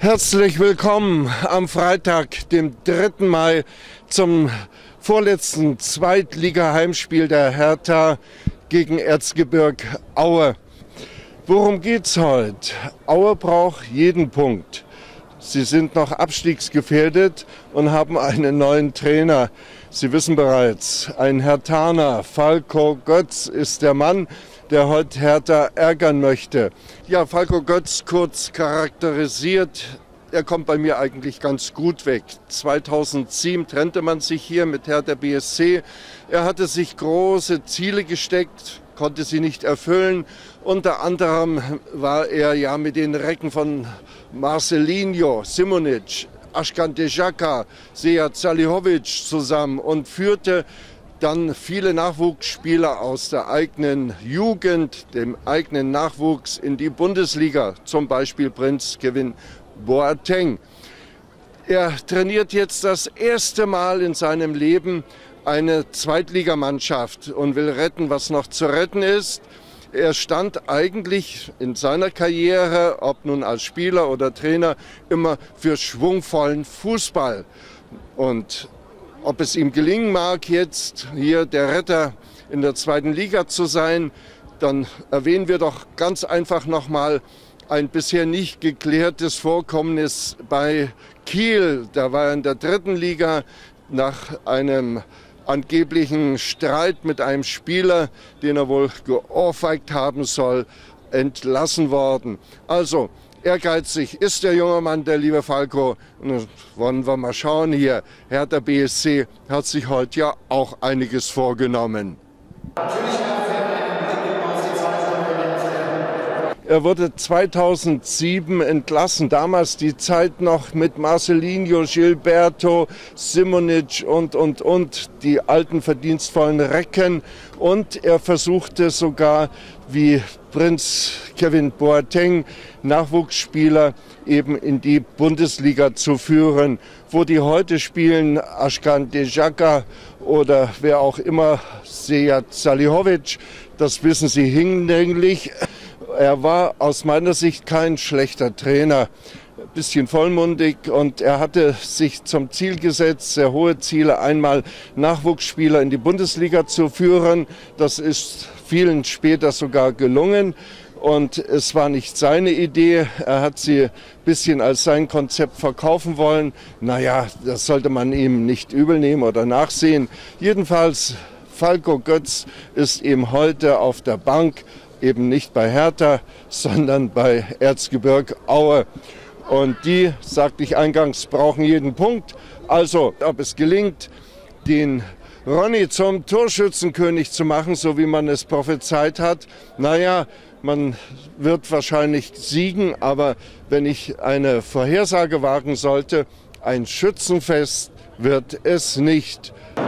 Herzlich willkommen am Freitag, dem 3. Mai, zum vorletzten Zweitliga-Heimspiel der Hertha gegen Erzgebirge Aue. Worum geht's heute? Aue braucht jeden Punkt. Sie sind noch abstiegsgefährdet und haben einen neuen Trainer. Sie wissen bereits, ein Herthaner, Falco Götz, ist der Mann, der heute Hertha ärgern möchte. Ja, Falco Götz kurz charakterisiert. Er kommt bei mir eigentlich ganz gut weg. 2007 trennte man sich hier mit Hertha BSC. Er hatte sich große Ziele gesteckt, konnte sie nicht erfüllen. Unter anderem war er ja mit den Recken von Marcelinho, Simonic, Ashkan Dejaka, Sead Salihovic zusammen und führte dann viele Nachwuchsspieler aus der eigenen Jugend, dem eigenen Nachwuchs in die Bundesliga, zum Beispiel Prinz Kevin Boateng. Er trainiert jetzt das erste Mal in seinem Leben eine Zweitligamannschaft und will retten, was noch zu retten ist. Er stand eigentlich in seiner Karriere, ob nun als Spieler oder Trainer, immer für schwungvollen Fußball. Und ob es ihm gelingen mag, jetzt hier der Retter in der zweiten Liga zu sein, dann erwähnen wir doch ganz einfach nochmal ein bisher nicht geklärtes Vorkommnis bei Kiel. Da war er in der 3. Liga nach einem angeblichen Streit mit einem Spieler, den er wohl geohrfeigt haben soll, entlassen worden. Also ehrgeizig ist der junge Mann, der liebe Falco. Und wollen wir mal schauen hier. Hertha BSC hat sich heute ja auch einiges vorgenommen. Er wurde 2007 entlassen, damals die Zeit noch mit Marcelinho, Gilberto, Simonic und die alten verdienstvollen Recken. Und er versuchte sogar, wie Prinz Kevin Boateng, Nachwuchsspieler eben in die Bundesliga zu führen. Wo die heute spielen, Ashkan Dejaka oder wer auch immer, Sead Salihovic, das wissen Sie hinlänglich. Er war aus meiner Sicht kein schlechter Trainer, ein bisschen vollmundig, und er hatte sich zum Ziel gesetzt, sehr hohe Ziele, einmal Nachwuchsspieler in die Bundesliga zu führen. Das ist vielen später sogar gelungen und es war nicht seine Idee. Er hat sie ein bisschen als sein Konzept verkaufen wollen. Naja, das sollte man ihm nicht übel nehmen oder nachsehen. Jedenfalls, Falco Götz ist eben heute auf der Bank, eben nicht bei Hertha, sondern bei Erzgebirge Aue. Und die, sagte ich eingangs, brauchen jeden Punkt. Also, ob es gelingt, den Ronny zum Torschützenkönig zu machen, so wie man es prophezeit hat, naja, man wird wahrscheinlich siegen, aber wenn ich eine Vorhersage wagen sollte, ein Schützenfest wird es nicht.